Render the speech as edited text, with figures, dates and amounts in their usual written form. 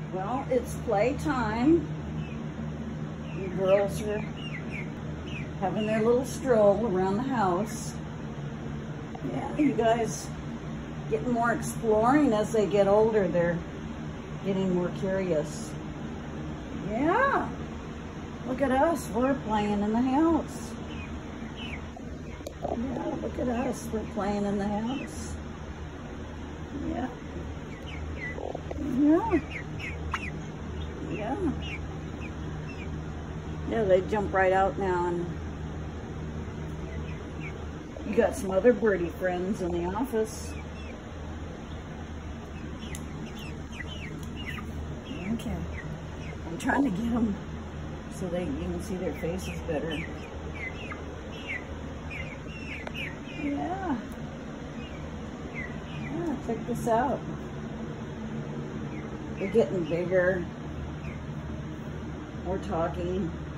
Well, it's playtime. The girls are having their little stroll around the house. Yeah, you guys getting more exploring as they get older. They're getting more curious. Yeah, look at us. We're playing in the house. Yeah, look at us. We're playing in the house. Yeah. Yeah. Yeah. Yeah, they jump right out now, and you got some other birdie friends in the office. Okay. I'm trying to get them so you can see their faces better. Yeah. Yeah, check this out. They're getting bigger. We're talking.